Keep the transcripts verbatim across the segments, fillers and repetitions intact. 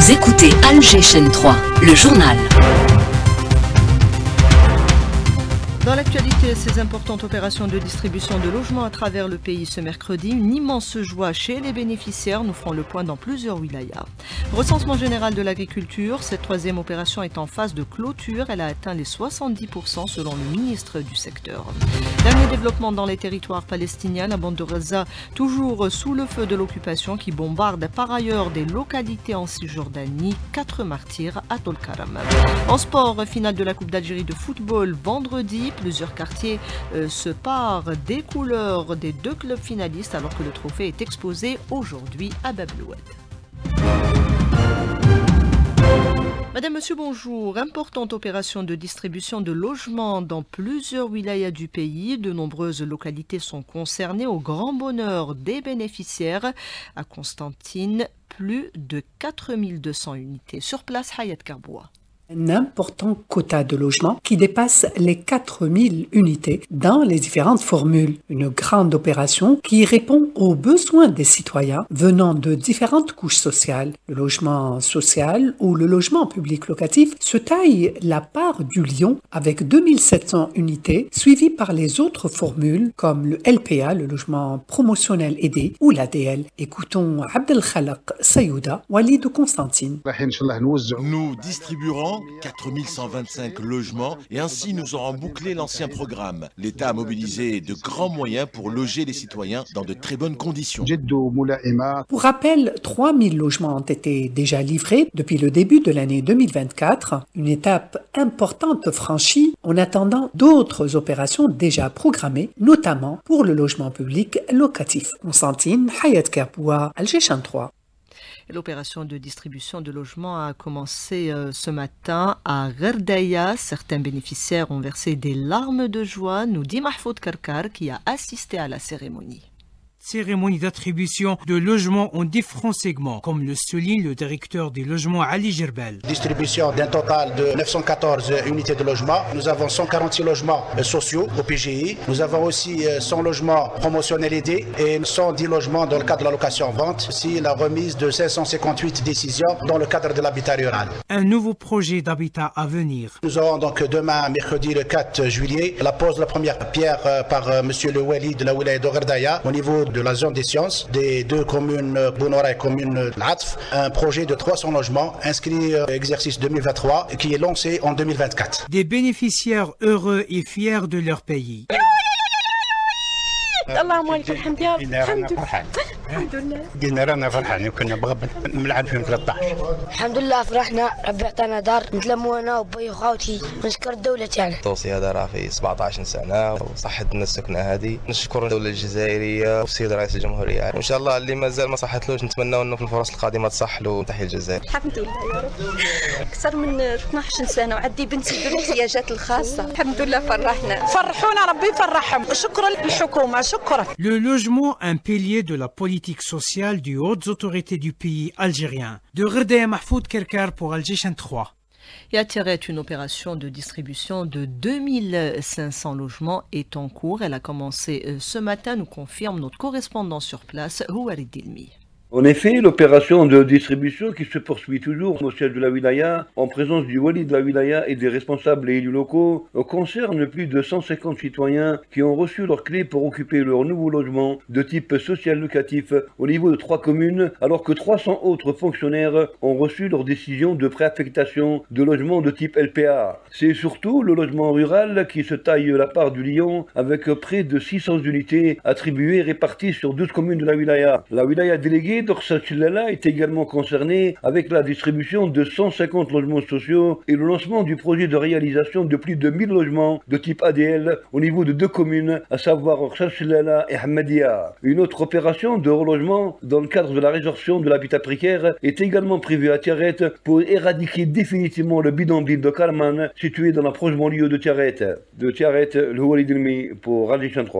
Vous écoutez Alger Chaîne trois, le journal. Dans l'actualité, ces importantes opérations de distribution de logements à travers le pays ce mercredi, une immense joie chez les bénéficiaires. Nous ferons le point dans plusieurs wilayas. Recensement général de l'agriculture, cette troisième opération est en phase de clôture. Elle a atteint les soixante-dix pour cent selon le ministre du secteur. Dernier développement dans les territoires palestiniens, la bande de Gaza toujours sous le feu de l'occupation qui bombarde par ailleurs des localités en Cisjordanie. Quatre martyrs à Tolkaram. En sport, finale de la Coupe d'Algérie de football vendredi. Plusieurs quartiers euh, se parent des couleurs des deux clubs finalistes alors que le trophée est exposé aujourd'hui à Bab el Oued. Madame, Monsieur, bonjour. Importante opération de distribution de logements dans plusieurs wilayas du pays. De nombreuses localités sont concernées au grand bonheur des bénéficiaires. À Constantine, plus de quatre mille deux cents unités. Sur place, Hayat Karboua. Un important quota de logements qui dépasse les quatre mille unités dans les différentes formules. Une grande opération qui répond aux besoins des citoyens venant de différentes couches sociales. Le logement social ou le logement public locatif se taille la part du lion avec deux mille sept cents unités, suivies par les autres formules comme le L P A, le logement promotionnel aidé, ou l'A D L. Écoutons Abdel Khalaq Sayouda, Wali de Constantine. Nous distribuerons quatre mille cent vingt-cinq logements et ainsi nous aurons bouclé l'ancien programme. L'État a mobilisé de grands moyens pour loger les citoyens dans de très bonnes conditions. Pour rappel, trois mille logements ont été déjà livrés depuis le début de l'année deux mille vingt-quatre, une étape importante franchie en attendant d'autres opérations déjà programmées, notamment pour le logement public locatif. Constantine, Hayat Karboua, Alger Chaîne trois. L'opération de distribution de logements a commencé euh, ce matin à Gherdaya. Certains bénéficiaires ont versé des larmes de joie, nous dit Mahfoud Karkar qui a assisté à la cérémonie. Cérémonie d'attribution de logements en différents segments, comme le souligne le directeur des logements Ali Gerbel. Distribution d'un total de neuf cent quatorze unités de logement. Nous avons cent quarante-six logements sociaux au P G I. Nous avons aussi cent logements promotionnels aidés et cent dix logements dans le cadre de la location-vente. Aussi la remise de cinq cent cinquante-huit décisions dans le cadre de l'habitat rural. Un nouveau projet d'habitat à venir. Nous aurons donc demain, mercredi le quatre juillet, la pose de la première pierre par Monsieur le Wali de la wilaya de Gherdaya au niveau de de la zone des sciences des deux communes Bounora et commune L'Atf, un projet de trois cents logements inscrit euh, exercice deux mille vingt-trois qui est lancé en deux mille vingt-quatre. Des bénéficiaires heureux et fiers de leur pays. اللهم لك الحمد يا رب. الحمد لله الحمد لله قلنا رانا فرحانين وكنا بغبن ملعب في ثلاثة عشر. الحمد لله فرحنا ربي عطانا دار نتلموا انا وبي وخاوتي ونشكر الدولة تاعنا. توصي هذا راه في سبعة عشر سنة وصحتنا السكنة هذه. نشكر الدولة الجزائرية والسيد رئيس الجمهورية وإن شاء الله اللي مازال ما صحتلوش نتمنى إنه في الفرص القادمة تصح له. تحية الجزائر. الحمد لله يا رب. أكثر من اثناش سنة وعندي بنتي بالاحتياجات الخاصة. الحمد لله فرحنا. فرحونا ربي يفرحهم. شكرا للحكومة شكرا. Le logement, un pilier de la politique sociale des hautes autorités du pays algérien. De Gherdaya, Mahfoud Karkar pour Alger Chaîne trois. Et à Tiret, une opération de distribution de deux mille cinq cents logements est en cours. Elle a commencé ce matin, nous confirme notre correspondant sur place, Houarid Dilmi. En effet, l'opération de distribution qui se poursuit toujours au siège de la wilaya, en présence du wali de la wilaya et des responsables et élus locaux, concerne plus de cent cinquante citoyens qui ont reçu leurs clés pour occuper leur nouveau logement de type social locatif au niveau de trois communes, alors que trois cents autres fonctionnaires ont reçu leur décision de préaffectation de logements de type L P A. C'est surtout le logement rural qui se taille la part du lion avec près de six cents unités attribuées et réparties sur douze communes de la wilaya. La wilaya déléguée Dorsal Chilala est également concerné avec la distribution de cent cinquante logements sociaux et le lancement du projet de réalisation de plus de mille logements de type A D L au niveau de deux communes, à savoir Dorsal Chilala et Hamadia. Une autre opération de relogement dans le cadre de la résorption de l'habitat précaire est également prévue à Tiaret pour éradiquer définitivement le bidonville de Karman situé dans la proche banlieue de Tiaret. De Tiaret, le Walid Elmi pour Alger Chaîne trois.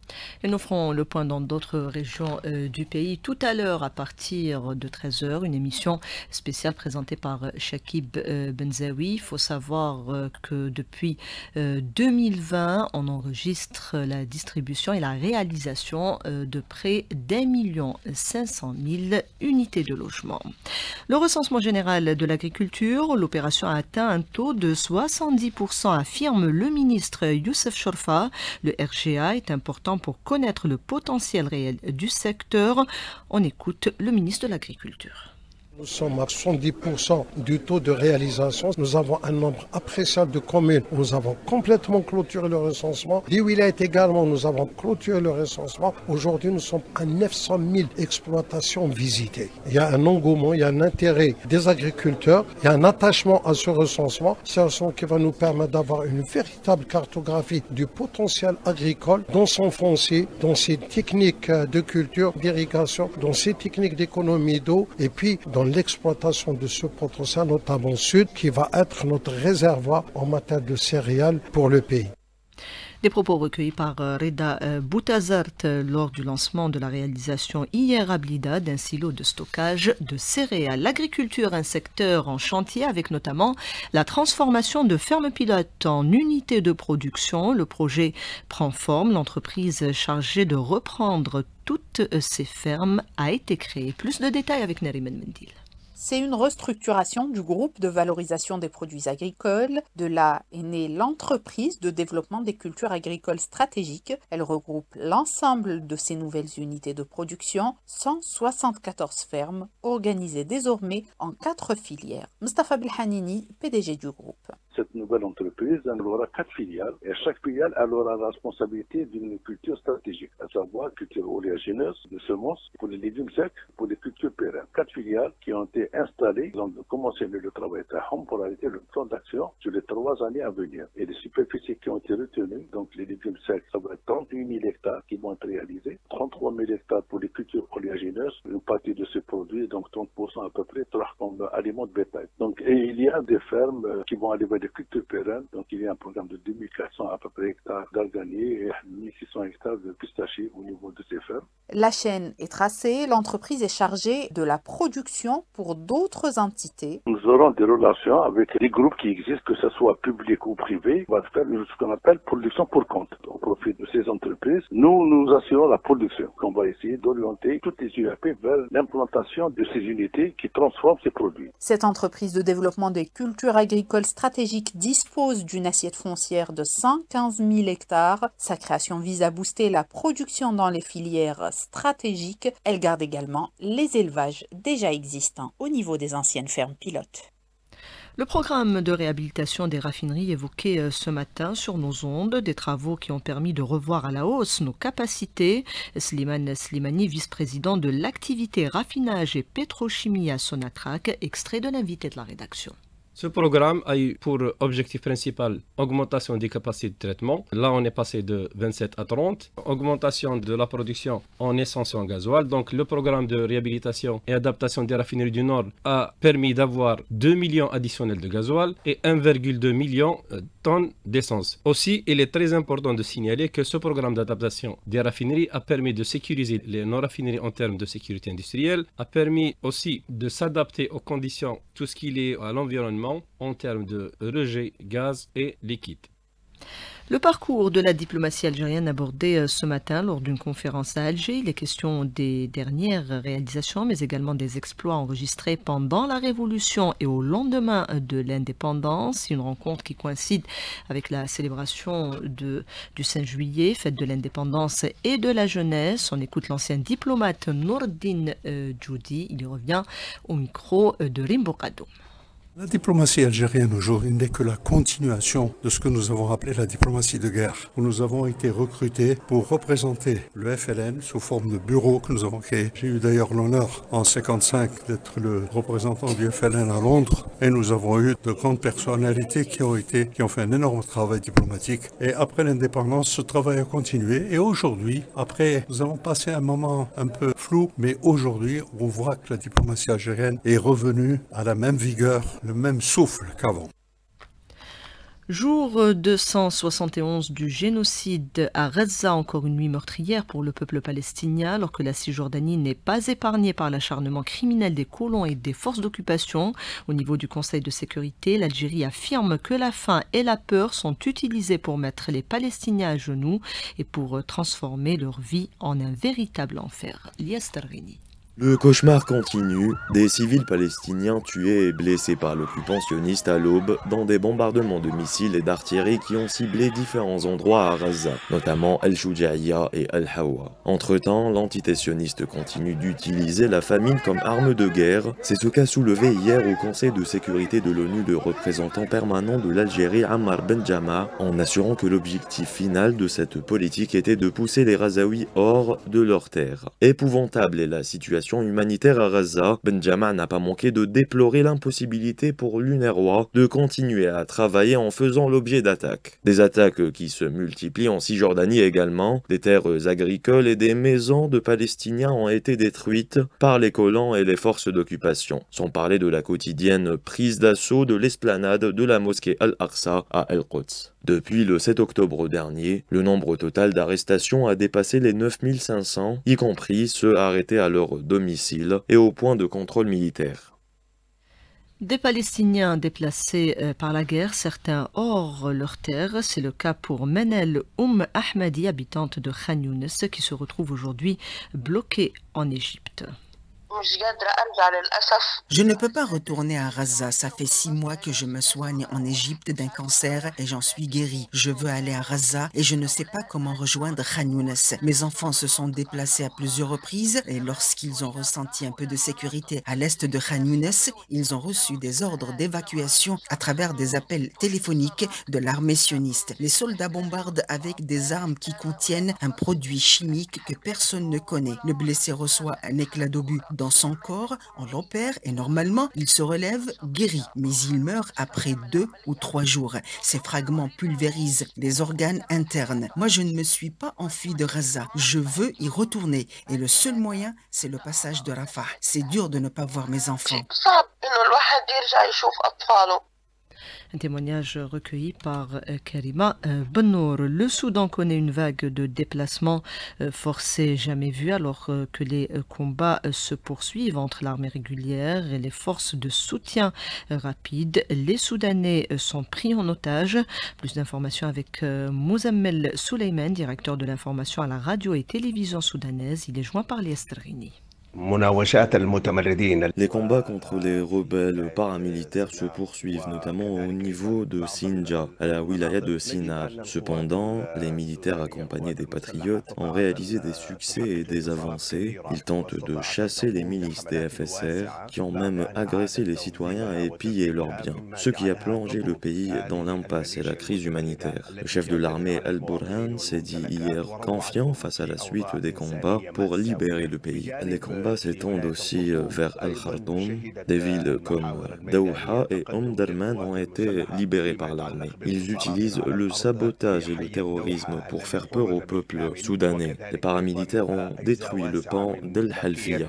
Et nous ferons le point dans d'autres régions euh, du pays tout à l'heure à partir de treize heures, une émission spéciale présentée par Chakib euh, Benzaoui. Il faut savoir euh, que depuis euh, deux mille vingt, on enregistre la distribution et la réalisation euh, de près d'un million cinq cent mille unités de logement. Le recensement général de l'agriculture, l'opération a atteint un taux de soixante-dix pour cent, affirme le ministre Youssef Chorfa. Le R G A est important pour connaître le potentiel réel du secteur. On écoute le ministre de l'Agriculture. Nous sommes à soixante-dix pour cent du taux de réalisation. Nous avons un nombre appréciable de communes. Nous avons complètement clôturé le recensement. Les wilayas également, nous avons clôturé le recensement. Aujourd'hui, nous sommes à neuf cent mille exploitations visitées. Il y a un engouement, il y a un intérêt des agriculteurs, il y a un attachement à ce recensement. C'est un recensement qui va nous permettre d'avoir une véritable cartographie du potentiel agricole dans son foncier, dans ses techniques de culture, d'irrigation, dans ses techniques d'économie d'eau et puis dans l'exploitation de ce potentiel, notamment sud, qui va être notre réservoir en matière de céréales pour le pays. Des propos recueillis par Reda Boutazart lors du lancement de la réalisation hier à Blida d'un silo de stockage de céréales. L'agriculture, un secteur en chantier avec notamment la transformation de fermes pilotes en unités de production. Le projet prend forme. L'entreprise chargée de reprendre toutes ces fermes a été créée. Plus de détails avec Nariman Mendil. C'est une restructuration du groupe de valorisation des produits agricoles. De là est née l'entreprise de développement des cultures agricoles stratégiques. Elle regroupe l'ensemble de ces nouvelles unités de production, cent soixante-quatorze fermes, organisées désormais en quatre filières. Mustafa Belhanini, P D G du groupe. Cette nouvelle entreprise aura quatre filiales et chaque filiale aura la responsabilité d'une culture stratégique, à savoir culture oléagineuse, de semences, pour les légumes secs, pour les cultures pérennes. Quatre filiales qui ont été installées, ils ont commencé le travail pour arrêter le plan d'action sur les trois années à venir. Et les superficies qui ont été retenues, donc les légumes secs, ça va être trente-huit mille hectares qui vont être réalisés, trente-trois mille hectares pour les cultures oléagineuses, une partie de ces produits, donc trente pour cent à peu près, comme aliments de bétail. Donc, et il y a des fermes qui vont arriver des cultures pérennes, donc il y a un programme de deux mille quatre cents à peu près hectares d'arganier et mille six cents hectares de pistachiers au niveau de ces fermes. La chaîne est tracée, l'entreprise est chargée de la production pour d'autres entités. Nous aurons des relations avec des groupes qui existent, que ce soit public ou privé. On va faire ce qu'on appelle production pour compte. Au profit de ces entreprises, nous nous assurons la production. On va essayer d'orienter toutes les U A P vers l'implantation de ces unités qui transforment ces produits. Cette entreprise de développement des cultures agricoles stratégiques dispose d'une assiette foncière de cent quinze mille hectares. Sa création vise à booster la production dans les filières stratégiques. Elle garde également les élevages déjà existants au niveau des anciennes fermes pilotes. Le programme de réhabilitation des raffineries évoqué ce matin sur nos ondes, des travaux qui ont permis de revoir à la hausse nos capacités. Slimane Slimani, vice-président de l'activité raffinage et pétrochimie à Sonatrach, extrait de l'invité de la rédaction. Ce programme a eu pour objectif principal augmentation des capacités de traitement. Là, on est passé de vingt-sept à trente. Augmentation de la production en essence et en gasoil. Donc, le programme de réhabilitation et adaptation des raffineries du Nord a permis d'avoir deux millions additionnels de gasoil et un virgule deux million de tonnes d'essence. Aussi, il est très important de signaler que ce programme d'adaptation des raffineries a permis de sécuriser les non-raffineries en termes de sécurité industrielle, a permis aussi de s'adapter aux conditions, tout ce qui est à l'environnement, en termes de rejet, gaz et liquide. Le parcours de la diplomatie algérienne abordé ce matin lors d'une conférence à Alger. Il est question des dernières réalisations, mais également des exploits enregistrés pendant la Révolution et au lendemain de l'indépendance. Une rencontre qui coïncide avec la célébration de, du cinq juillet, fête de l'indépendance et de la jeunesse. On écoute l'ancien diplomate Nourdine euh, Djoudi. Il y revient au micro de Rimbo Kadoum. La diplomatie algérienne aujourd'hui n'est que la continuation de ce que nous avons appelé la diplomatie de guerre, où nous avons été recrutés pour représenter le F L N sous forme de bureau que nous avons créé. J'ai eu d'ailleurs l'honneur en cinquante-cinq d'être le représentant du F L N à Londres et nous avons eu de grandes personnalités qui ont été, qui ont fait un énorme travail diplomatique. Et après l'indépendance, ce travail a continué et aujourd'hui, après, nous avons passé un moment un peu flou, mais aujourd'hui, on voit que la diplomatie algérienne est revenue à la même vigueur, le même souffle qu'avant. Jour deux cent soixante et onze du génocide à Gaza, encore une nuit meurtrière pour le peuple palestinien, alors que la Cisjordanie n'est pas épargnée par l'acharnement criminel des colons et des forces d'occupation. Au niveau du Conseil de sécurité, l'Algérie affirme que la faim et la peur sont utilisées pour mettre les Palestiniens à genoux et pour transformer leur vie en un véritable enfer. Lias Targhini. Le cauchemar continue, des civils palestiniens tués et blessés par l'occupant sioniste à l'aube dans des bombardements de missiles et d'artillerie qui ont ciblé différents endroits à Gaza, notamment El-Shoujaïa et El-Hawa. Entre-temps, l'entité sioniste continue d'utiliser la famine comme arme de guerre. C'est ce qu'a soulevé hier au Conseil de sécurité de l'ONU le représentant permanent de l'Algérie Ammar Benjama, en assurant que l'objectif final de cette politique était de pousser les Gazaouis hors de leurs terres. Épouvantable est la situation humanitaire à Gaza. Benjama n'a pas manqué de déplorer l'impossibilité pour l'UNRWA de continuer à travailler en faisant l'objet d'attaques. Des attaques qui se multiplient en Cisjordanie également. Des terres agricoles et des maisons de Palestiniens ont été détruites par les colons et les forces d'occupation. Sans parler de la quotidienne prise d'assaut de l'esplanade de la mosquée Al-Aqsa à El-Quds. Depuis le sept octobre dernier, le nombre total d'arrestations a dépassé les neuf mille cinq cents, y compris ceux arrêtés à leur domicile et au point de contrôle militaire. Des Palestiniens déplacés par la guerre, certains hors leur terre. C'est le cas pour Menel Oum Ahmadi, habitante de Khan Younes, qui se retrouve aujourd'hui bloquée en Égypte. Je ne peux pas retourner à Gaza. Ça fait six mois que je me soigne en Égypte d'un cancer et j'en suis guérie. Je veux aller à Gaza et je ne sais pas comment rejoindre Khan Younes. Mes enfants se sont déplacés à plusieurs reprises et lorsqu'ils ont ressenti un peu de sécurité à l'est de Khan Younes, ils ont reçu des ordres d'évacuation à travers des appels téléphoniques de l'armée sioniste. Les soldats bombardent avec des armes qui contiennent un produit chimique que personne ne connaît. Le blessé reçoit un éclat d'obus dans son corps, on l'opère et normalement il se relève guéri, mais il meurt après deux ou trois jours. Ces fragments pulvérisent les organes internes. Moi je ne me suis pas enfui de Gaza, je veux y retourner et le seul moyen c'est le passage de Rafah. C'est dur de ne pas voir mes enfants. Un témoignage recueilli par Karima Bennour. Le Soudan connaît une vague de déplacements forcés jamais vus alors que les combats se poursuivent entre l'armée régulière et les forces de soutien rapide. Les Soudanais sont pris en otage. Plus d'informations avec Mouzammel Souleyman, directeur de l'information à la radio et télévision soudanaise. Il est joint par Lias Targhini. Les combats contre les rebelles paramilitaires se poursuivent, notamment au niveau de Sinja, à la wilaya de Sinar. Cependant, les militaires accompagnés des patriotes ont réalisé des succès et des avancées. Ils tentent de chasser les milices des F S R, qui ont même agressé les citoyens et pillé leurs biens, ce qui a plongé le pays dans l'impasse et la crise humanitaire. Le chef de l'armée Al-Burhan s'est dit hier confiant face à la suite des combats pour libérer le pays. Les combats s'étendent aussi vers Al-Khartoum. Des villes comme Daouha et Omdurman ont été libérées par l'armée. Ils utilisent le sabotage et le terrorisme pour faire peur au peuple soudanais. Les paramilitaires ont détruit le pont d'Al-Halfiya.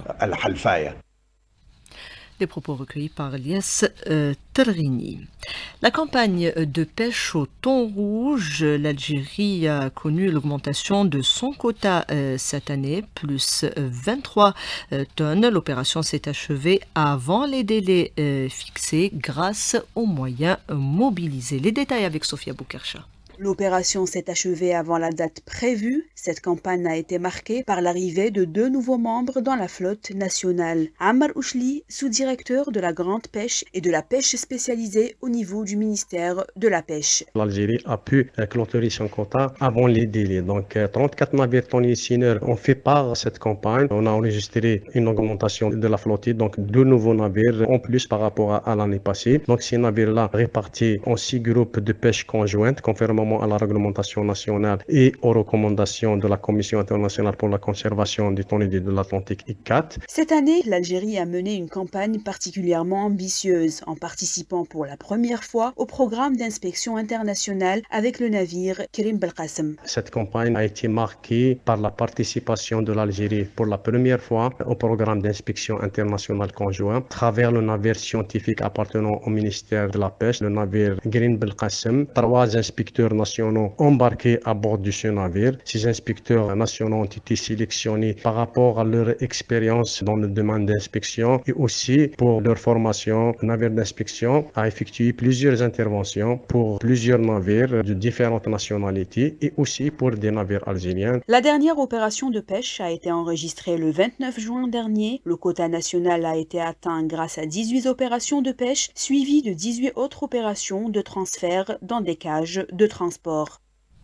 Des propos recueillis par Lias euh, Targhini. La campagne de pêche au thon rouge, l'Algérie a connu l'augmentation de son quota euh, cette année, plus vingt-trois euh, tonnes. L'opération s'est achevée avant les délais euh, fixés grâce aux moyens mobilisés. Les détails avec Sofia Boukercha. L'opération s'est achevée avant la date prévue. Cette campagne a été marquée par l'arrivée de deux nouveaux membres dans la flotte nationale. Ammar Ouchli, sous-directeur de la grande pêche et de la pêche spécialisée au niveau du ministère de la Pêche. L'Algérie a pu clôturer son quota avant les délais. Donc trente-quatre navires tonniers ont fait part à cette campagne. On a enregistré une augmentation de la flotte, donc deux nouveaux navires en plus par rapport à, à l'année passée. Donc ces navires-là répartis en six groupes de pêche conjointes, conformément conformément à la réglementation nationale et aux recommandations de la Commission internationale pour la conservation du thon de l'Atlantique I C A T. Cette année, l'Algérie a mené une campagne particulièrement ambitieuse en participant pour la première fois au programme d'inspection internationale avec le navire Kerim Belkacem. Cette campagne a été marquée par la participation de l'Algérie pour la première fois au programme d'inspection internationale conjoint à travers le navire scientifique appartenant au ministère de la Pêche, le navire Kerim Belkacem. Trois inspecteurs nationaux embarqués à bord de ce navire. Ces inspecteurs nationaux ont été sélectionnés par rapport à leur expérience dans le domaine d'inspection et aussi pour leur formation. Le navire d'inspection a effectué plusieurs interventions pour plusieurs navires de différentes nationalités et aussi pour des navires algériens. La dernière opération de pêche a été enregistrée le vingt-neuf juin dernier. Le quota national a été atteint grâce à dix-huit opérations de pêche suivies de dix-huit autres opérations de transfert dans des cages de transport.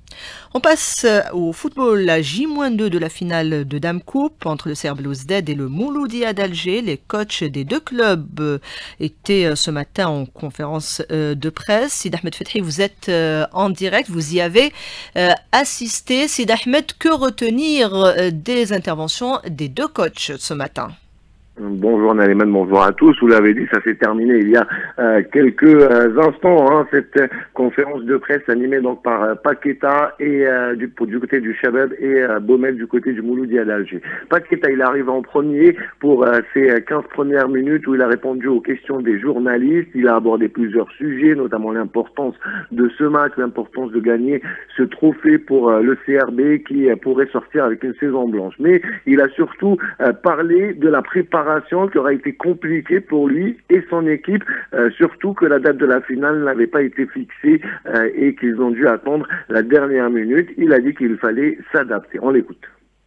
On passe au football, la J deux de la finale de Dame Coupe entre le C R Belouizdad et le Mouloudia d'Alger. Les coachs des deux clubs étaient ce matin en conférence de presse. Sid Ahmed Fethi, vous êtes en direct, vous y avez assisté. Sid Ahmed, que retenir des interventions des deux coachs ce matin ? Bonjour Naliman, bonjour à tous. Vous l'avez dit, ça s'est terminé il y a euh, quelques euh, instants, hein, cette euh, conférence de presse animée donc par euh, Paqueta et euh, du, du côté du Shabab et euh, Baumel du côté du Mouloudia d'Alger. Paqueta, il arrive en premier pour euh, ses quinze premières minutes où il a répondu aux questions des journalistes. Il a abordé plusieurs sujets, notamment l'importance de ce match, l'importance de gagner ce trophée pour euh, le C R B qui euh, pourrait sortir avec une saison blanche. Mais il a surtout euh, parlé de la préparation qui aura été compliquée pour lui et son équipe, euh, surtout que la date de la finale n'avait pas été fixée euh, et qu'ils ont dû attendre la dernière minute. Il a dit qu'il fallait s'adapter. On l'écoute.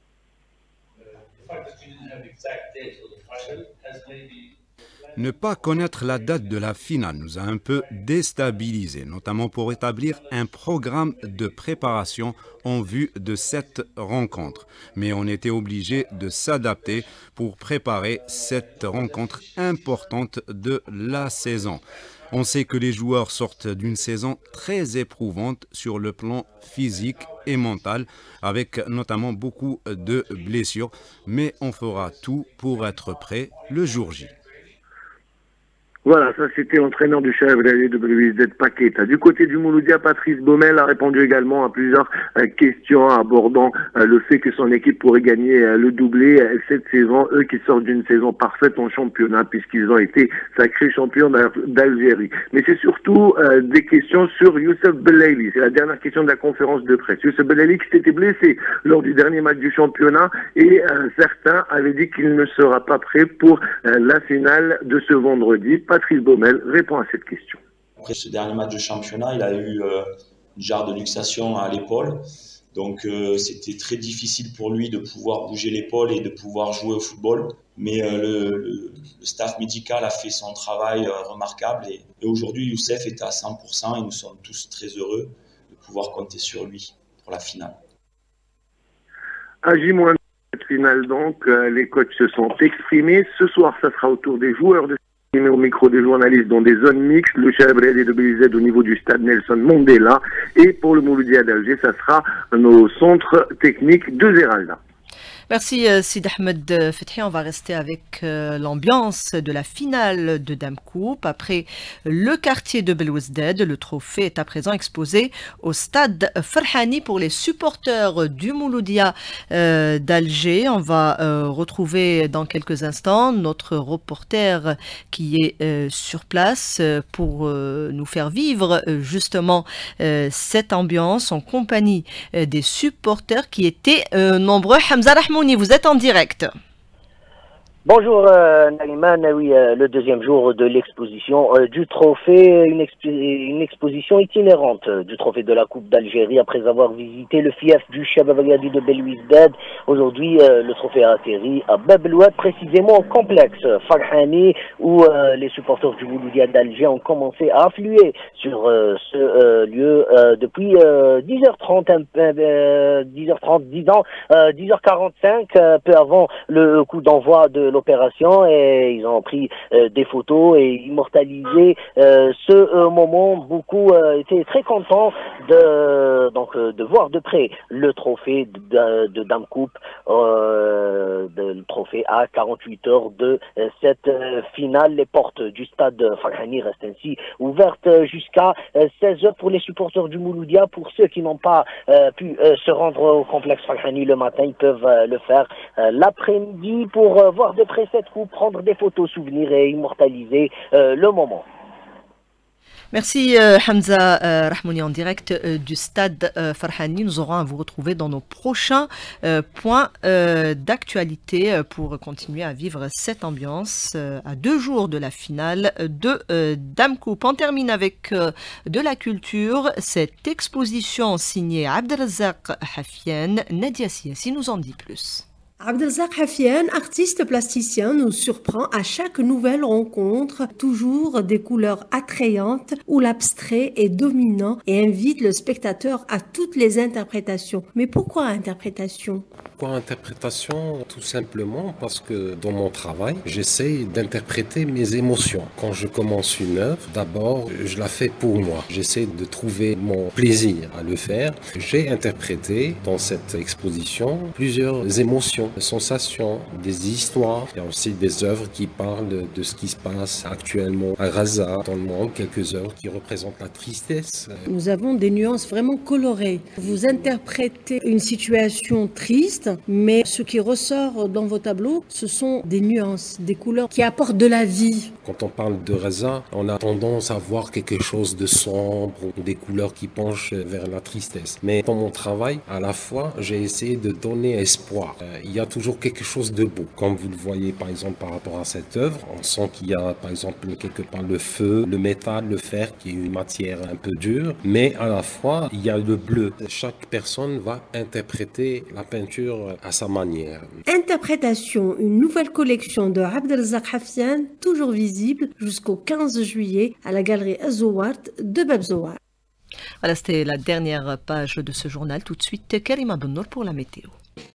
Ne pas connaître la date de la finale nous a un peu déstabilisés, notamment pour établir un programme de préparation en vue de cette rencontre. Mais on était obligé de s'adapter pour préparer cette rencontre importante de la saison. On sait que les joueurs sortent d'une saison très éprouvante sur le plan physique et mental, avec notamment beaucoup de blessures, mais on fera tout pour être prêt le jour J. Voilà, ça c'était l'entraîneur du Shabab de Belouizdad Paqueta. Du côté du Mouloudia, Patrice Baumel a répondu également à plusieurs euh, questions abordant euh, le fait que son équipe pourrait gagner euh, le doublé euh, cette saison, eux qui sortent d'une saison parfaite en championnat puisqu'ils ont été sacrés champions d'Algérie. Mais c'est surtout euh, des questions sur Youssef Belaili. C'est la dernière question de la conférence de presse. Youssef Belaili qui s'était blessé lors du dernier match du championnat et euh, certains avaient dit qu'il ne sera pas prêt pour euh, la finale de ce vendredi. Patrice Baumel répond à cette question. Après ce dernier match de championnat, il a eu euh, une jarre de luxation à l'épaule. Donc euh, c'était très difficile pour lui de pouvoir bouger l'épaule et de pouvoir jouer au football. Mais euh, le, le, le staff médical a fait son travail euh, remarquable. Et, et aujourd'hui, Youssef est à cent pour cent et nous sommes tous très heureux de pouvoir compter sur lui pour la finale. À J cette finale donc, euh, les coachs se sont exprimés. Ce soir, ça sera au tour des joueurs de au micro des journalistes dans des zones mixtes, le Shabab de Belouizdad au niveau du stade Nelson Mandela et pour le Mouloudia d'Alger, ça sera nos centres techniques de Zeralda. Merci Sid Ahmed Fethi. On va rester avec euh, l'ambiance de la finale de Dame Coupe. Après le quartier de Belouizdad, le trophée est à présent exposé au stade Ferhani pour les supporters du Mouloudia euh, d'Alger. On va euh, retrouver dans quelques instants notre reporter qui est euh, sur place pour euh, nous faire vivre euh, justement euh, cette ambiance en compagnie euh, des supporters qui étaient euh, nombreux. Hamza Rahmouni, vous êtes en direct. Bonjour euh, Naliman, oui, euh, le deuxième jour de l'exposition euh, du trophée, une, expo une exposition itinérante euh, du trophée de la Coupe d'Algérie après avoir visité le fief du Shabab de Belouizdad. Aujourd'hui, euh, le trophée a atterri à Bab el Oued, précisément au complexe Farhani, où euh, les supporters du Mouloudia d'Alger ont commencé à affluer sur euh, ce euh, lieu euh, depuis euh, dix heures trente, euh, dix heures trente, dix ans, euh, dix heures quarante-cinq, euh, peu avant le coup d'envoi de l'opération et ils ont pris euh, des photos et immortalisé euh, ce euh, moment. Beaucoup euh, étaient très contents de donc euh, de voir de près le trophée de, de Dame Coupe, euh, de, le trophée à quarante-huit heures de euh, cette euh, finale. Les portes du stade Farhani restent ainsi ouvertes jusqu'à euh, seize heures pour les supporters du Mouloudia. Pour ceux qui n'ont pas euh, pu euh, se rendre au complexe Farhani le matin, ils peuvent euh, le faire euh, l'après-midi pour euh, voir de près cette coupe, prendre des photos souvenirs et immortaliser euh, le moment. Merci euh, Hamza euh, Rahmouni en direct euh, du stade euh, Farhani. Nous aurons à vous retrouver dans nos prochains euh, points euh, d'actualité euh, pour continuer à vivre cette ambiance euh, à deux jours de la finale de euh, Dame Coupe. On termine avec euh, de la culture. Cette exposition signée Abdelrazak Hafian, Nadia Siassi nous en dit plus. Abdelrazak Hafian, artiste plasticien, nous surprend à chaque nouvelle rencontre, toujours des couleurs attrayantes où l'abstrait est dominant et invite le spectateur à toutes les interprétations. Mais pourquoi interprétation ? Pourquoi interprétation ? Tout simplement parce que dans mon travail, j'essaie d'interpréter mes émotions. Quand je commence une œuvre, d'abord, je la fais pour moi. J'essaie de trouver mon plaisir à le faire. J'ai interprété dans cette exposition plusieurs émotions, des sensations, des histoires. Il y a aussi des œuvres qui parlent de, de ce qui se passe actuellement à Gaza, dans le monde, quelques œuvres qui représentent la tristesse. Nous avons des nuances vraiment colorées. Vous interprétez une situation triste, mais ce qui ressort dans vos tableaux, ce sont des nuances, des couleurs qui apportent de la vie. Quand on parle de Gaza, on a tendance à voir quelque chose de sombre, des couleurs qui penchent vers la tristesse. Mais dans mon travail, à la fois, j'ai essayé de donner espoir. Il y a toujours quelque chose de beau. Comme vous le voyez par exemple par rapport à cette œuvre, on sent qu'il y a par exemple quelque part le feu, le métal, le fer qui est une matière un peu dure, mais à la fois il y a le bleu. Chaque personne va interpréter la peinture à sa manière. Interprétation, une nouvelle collection de Abdelrazak Hafian, toujours visible jusqu'au quinze juillet à la galerie Azouart de Bab Zouar. Voilà, c'était la dernière page de ce journal. Tout de suite, Karima Bennour pour la météo.